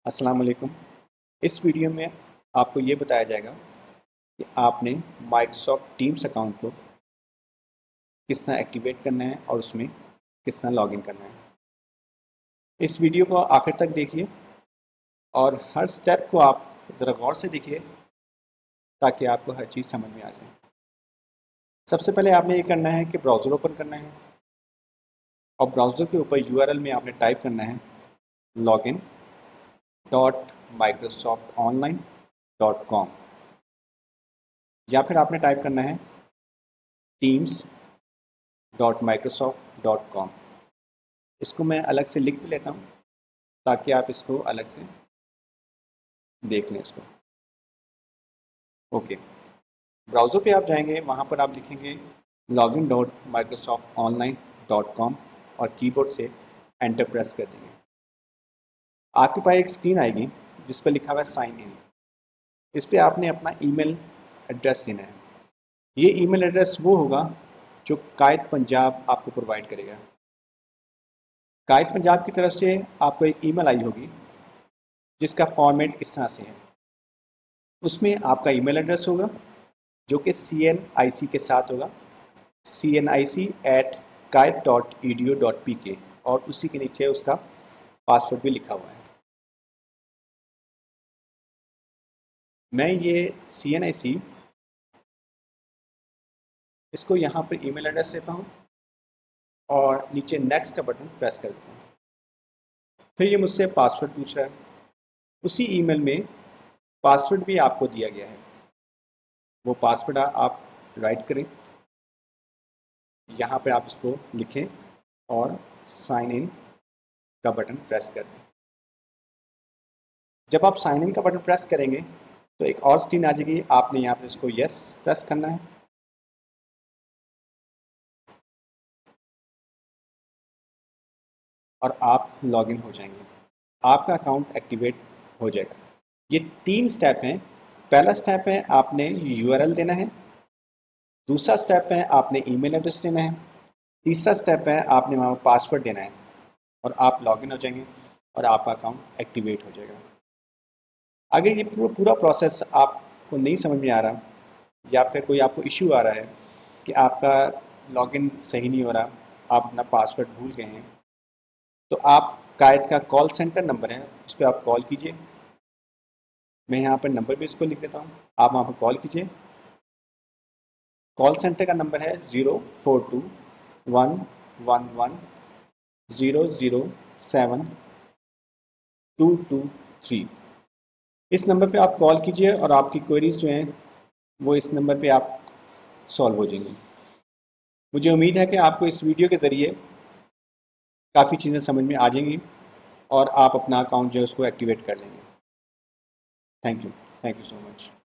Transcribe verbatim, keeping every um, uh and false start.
अस्सलाम वालेकुम। इस वीडियो में आपको ये बताया जाएगा कि आपने माइक्रोसॉफ्ट टीम्स अकाउंट को किस तरह एक्टिवेट करना है और उसमें किस तरह लॉगिन करना है। इस वीडियो को आखिर तक देखिए और हर स्टेप को आप ज़रा गौर से देखिए ताकि आपको हर चीज़ समझ में आ जाए। सबसे पहले आपने ये करना है कि ब्राउज़र ओपन करना है और ब्राउज़र के ऊपर यू आर एल में आपने टाइप करना है login dot Microsoft online dot com या फिर आपने टाइप करना है teams dot Microsoft dot com. इसको मैं अलग से लिख भी लेता हूँ ताकि आप इसको अलग से देख लें इसको। ओके, ब्राउज़र पे आप जाएंगे, वहाँ पर आप लिखेंगे login dot Microsoft online dot com और कीबोर्ड से एंटर प्रेस कर देंगे। आपके पास एक स्क्रीन आएगी जिस पर लिखा हुआ है साइन इन। इस पर आपने अपना ईमेल एड्रेस देना है। ये ईमेल एड्रेस वो होगा जो कायद पंजाब आपको प्रोवाइड करेगा। कायद पंजाब की तरफ से आपको एक ईमेल आई होगी जिसका फॉर्मेट इस तरह से है। उसमें आपका ईमेल एड्रेस होगा जो कि सी एन आई सी के साथ होगा, C N I C at Quaid dot E D U dot P K, और उसी के नीचे उसका पासवर्ड भी लिखा हुआ है। मैं ये सी एन आई सी इसको यहाँ पर ईमेल एड्रेस देता हूँ और नीचे नेक्स्ट का बटन प्रेस कर देता हूँ। फिर ये मुझसे पासवर्ड पूछ रहा है। उसी ईमेल में पासवर्ड भी आपको दिया गया है, वो पासवर्ड आप राइट करें, यहाँ पे आप इसको लिखें और साइन इन का बटन प्रेस कर दें। जब आप साइन इन का बटन प्रेस करेंगे तो एक और स्क्रीन आ जाएगी। आपने यहाँ पे इसको यस प्रेस करना है और आप लॉगिन हो जाएंगे। आपका अकाउंट एक्टिवेट हो जाएगा। ये तीन स्टेप हैं। पहला स्टेप है आपने यू आर एल देना है, दूसरा स्टेप है आपने ईमेल एड्रेस देना है, तीसरा स्टेप है आपने वहाँ पासवर्ड देना है और आप लॉगिन हो जाएंगे और आपका अकाउंट एक्टिवेट हो जाएगा। अगर ये पूरा पूरा प्रोसेस आपको नहीं समझ में आ रहा या फिर कोई आपको इश्यू आ रहा है कि आपका लॉगिन सही नहीं हो रहा, आप अपना पासवर्ड भूल गए हैं, तो आप कायद का कॉल सेंटर नंबर है, उस पर आप कॉल कीजिए। मैं यहाँ पर नंबर भी इसको लिख देता हूँ, आप वहाँ पर कॉल कीजिए। कॉल सेंटर का नंबर है zero four two one one one zero zero seven two two three. इस नंबर पे आप कॉल कीजिए और आपकी क्वेरीज जो हैं वो इस नंबर पे आप सॉल्व हो जाएंगी। मुझे उम्मीद है कि आपको इस वीडियो के ज़रिए काफ़ी चीज़ें समझ में आ जाएंगी और आप अपना अकाउंट जो है उसको एक्टिवेट कर लेंगे। Thank you thank you so much.